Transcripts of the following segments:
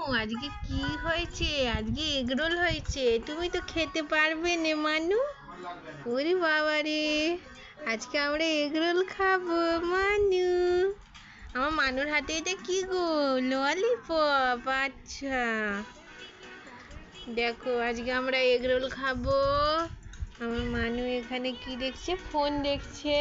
আজকে কি হয়েছে? আজকে এগরোল হয়েছে। তুমি তো খেতে পারবে না মানু। ওরে বাবা রে, আজকে আমরা এগরোল খাবো মানু। আমার মানুর হাতে এটা কি গো? ললিপপ। আচ্ছা, দেখো আজকে আমরা এগরোল খাবো। আমার মানু এখানে কি দেখছে? ফোন দেখছে।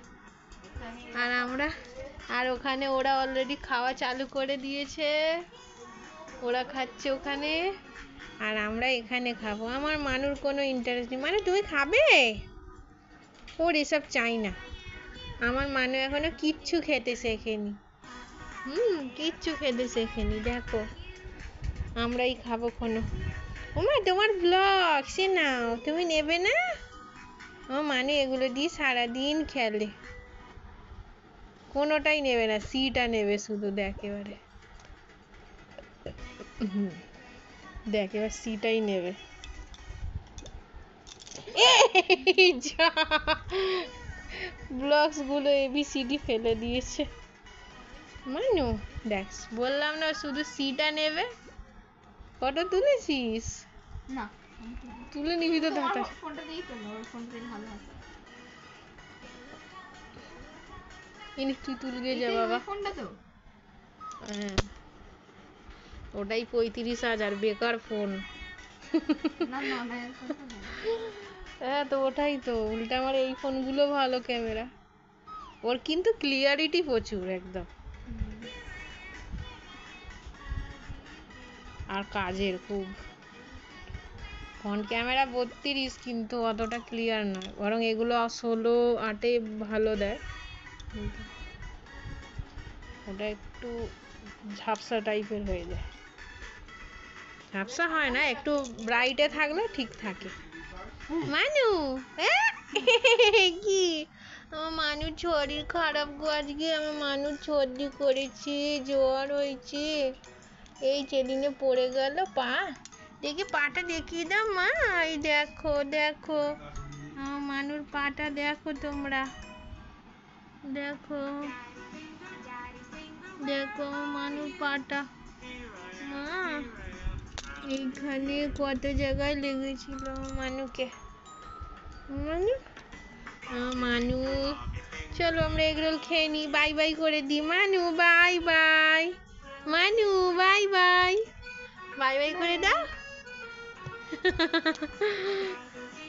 আর ওখানে ওরা অলরেডি খাওয়া চালু করে দিয়েছে। ওরা খাচ্ছে ওখানে, আর আমরা এখানে খাবো। আমার মানুর কোনো ইন্টারেস্ট নেই। মানে তুমি খাবে? ওর এসব চাই না। আমার মানু এখনো কিচ্ছু খেতে শেখেনি। কিচ্ছু খেতে শেখেনি। দেখো আমরাই খাবো কোনো। ওমা, তোমার ব্লগ সে নাও, তুমি নেবে না? আমার মানু এগুলো দিয়ে সারাদিন খেলে, কোনোটাই নেবে না। সিটা নেবে শুধু। দেখ এবারে, দেখ এবার সিটাই নেবে। ব্লগস গুলো এবিসিডি ফেলে দিয়েছে মানু। দেখ, বললাম না শুধু সিটা নেবে। ফটো তুলেছিস? না, তুলে নিবি তো দাদা। ফোনটা দিই তো, ওর ফোনটা ভালো আছে। ইনি তুই তুলগে যা বাবা। ফোনটা তো হ্যাঁ, ওটাই 35,000 বেকার ফোন। হ্যাঁ তো ওটাই তো, উল্টা আমার এই ফোনগুলো ভালো ক্যামেরা। ওর কিন্তু ক্লিয়ারিটি প্রচুর একদম, আর কাজের খুব। ফ্রন্ট ক্যামেরা 32, কিন্তু অতটা ক্লিয়ার নয়, বরং এগুলো 16-8 ভালো দেয়। ওটা একটু ঝাপসা টাইপের হয়ে যায়। ঝাপসা হয় না, একটু ব্রাইটে থাকলে ঠিক থাকে। মানু কি? আমার মানুর শরীর খারাপ গো আজকে। আমার মানুর সর্দি করেছে, জ্বর হয়েছে। এই যেদিনে পড়ে গেল পা। দেখি পাটা দেখিয়ে দাও মা। এই দেখো দেখো, আমার মানুর পাটা দেখো তোমরা। দেখো দেখো মানুর পাটা। মা, এইখানে কত জায়গায় লেগেছিল মানুকে। মানু, মানু, চলো আমরা এগরোল খেয়ে নি। বাই বাই করে দি Manu. Bye bye Manu, bye bye. Bye bye করে দাও।